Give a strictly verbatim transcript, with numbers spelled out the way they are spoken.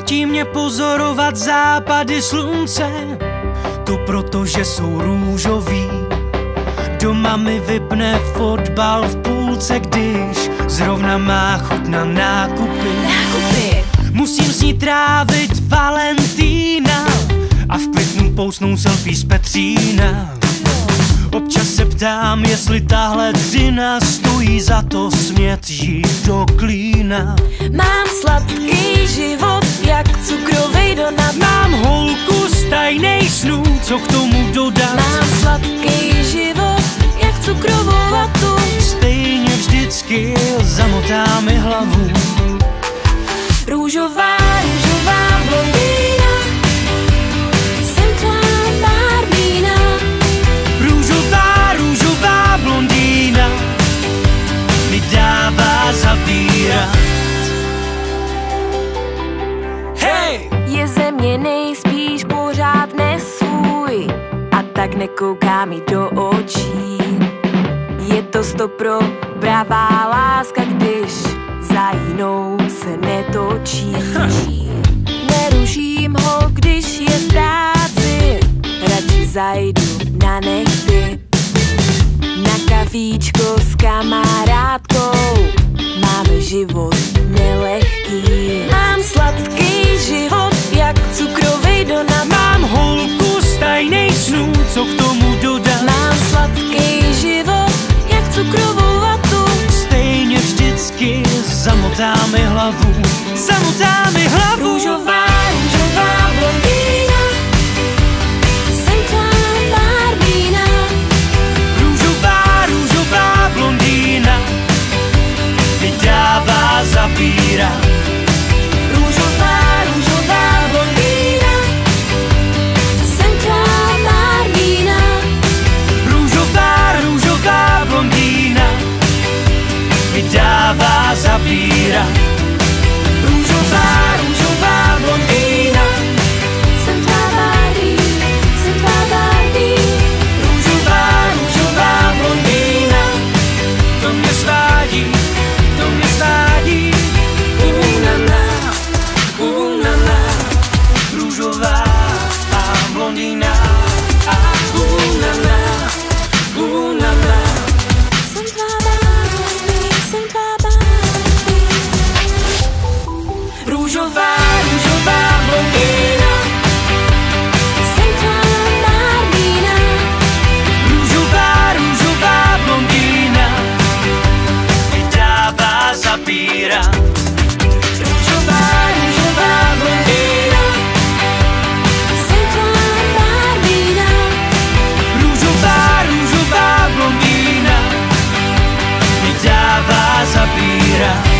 Nutí mě pozorovat západy slunce, to proto, že jsou růžový. Doma mi vypne fotbal v půlce, když zrovna má chuť na nákupy. Nákupy. Musím s ní trávit Valentína a v květnu pousnou selfie z Petřína. Občas se ptám, jestli tahle dřina stojí za to smět jít do klína. Mám sladký život, jak cukrovej donat. Mám holku z tajnej snů, co k tomu dodat. Mám sladký život, jak cukrovou vatu. Stejně vždycky zamotá mi hlavu. Růžová, růžová blondýna, jsem tvá Barbína. Růžová, růžová blondýna mi dává zabírat. Hej! Je ze mě nejspíš pořád nesvůj a tak nekouká mi do očí. Je to stopro pravá láska, když za jinou se netočí. Neruším ho, když je v práci, radši zajdu na nechty. Na kafíčko s kamarádkou, máme život nelehký. Mám sladký život, jak cukrovej donat. Mám holku z tajnej snů, co k tomu dodat. Mám sladký život, jak cukrovou vatu. Stejně vždycky zamotá mi hlavu. Zamotá mi hlavu. Růžová, růžová blondýna, jsem tvá Barbína. Růžová, růžová blondýna mi dává zabírat. Růžová, růžová blondýna, jsem tvá Barbína. Růžová, růžová blondýna mi dává zabírat. Růžová, růžová blondýna, jsem tvá Barbie, jsem tvá Barbie. Růžová, růžová blondýna, to mě svádí, to mě svádí. Unana, unana, růžová blondýna. Unana, unana. Jsem tvá Barbie, jsem tvá Barbie. Růžová, růžová blondýna. Jsem tvá Barbína. Růžová, růžová blondýna mi dává zabírat. Růžová, růžová blondýna. Jsem tvá Barbína. Růžová, růžová blondýna mi dává zabírat.